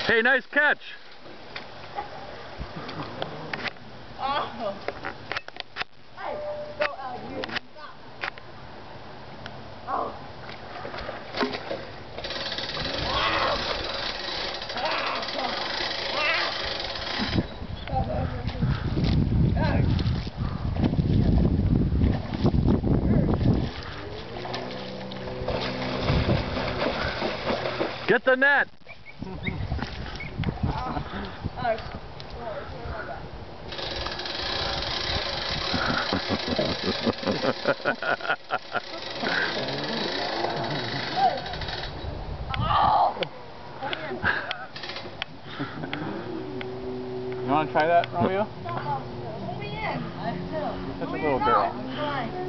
Hey, nice catch. Oh. Hey, go out here. Stop. Oh. Get the net. You want to try that, Romeo? Pull me in. Such a little girl.